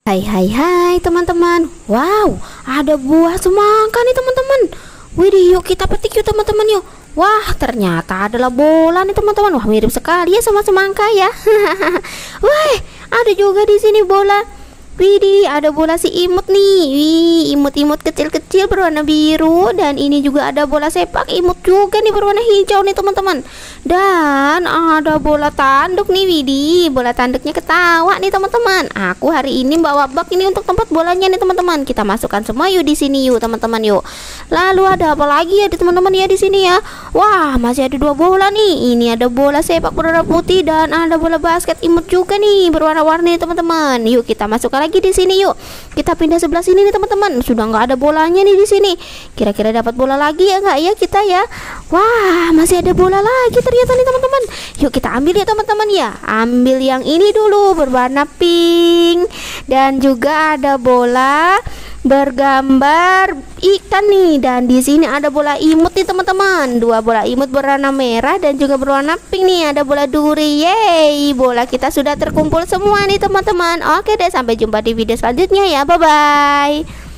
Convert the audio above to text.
Hai hai hai teman-teman. Wow, ada buah semangka nih teman-teman. Widih, yuk kita petik yuk teman-teman yuk. Wah, ternyata adalah bola nih teman-teman. Wah, mirip sekali ya sama semangka ya. Wah, ada juga di sini bola. Widih, ada bola si imut nih. Wih, imut-imut kecil-kecil berwarna biru. Dan ini juga ada bola sepak imut juga nih berwarna hijau nih teman-teman. Dan ada bola tanduk nih. Widih, bola tanduknya ketawa nih teman-teman. Aku hari ini bawa bak ini untuk tempat bolanya nih teman-teman. Kita masukkan semua yuk di sini yuk teman-teman yuk. Lalu ada apa lagi ya di teman-teman ya di sini ya? Wah, masih ada dua bola nih. Ini ada bola sepak berwarna putih dan ada bola basket imut juga nih berwarna-warni teman-teman. Yuk kita masukkan lagi di sini yuk. Kita pindah sebelah sini nih teman-teman. Sudah nggak ada bolanya nih di sini. Kira-kira dapat bola lagi ya nggak ya kita ya? Wah, masih ada bola lagi ternyata nih teman-teman. Yuk kita ambil ya teman-teman ya. Ambil yang ini dulu berwarna pink dan juga ada bola bergambar ikan nih, dan di sini ada bola imut nih teman-teman. Dua bola imut berwarna merah dan juga berwarna pink nih. Ada bola duri. Yeay, bola kita sudah terkumpul semua nih teman-teman. Oke deh, sampai jumpa di video selanjutnya ya. Bye bye.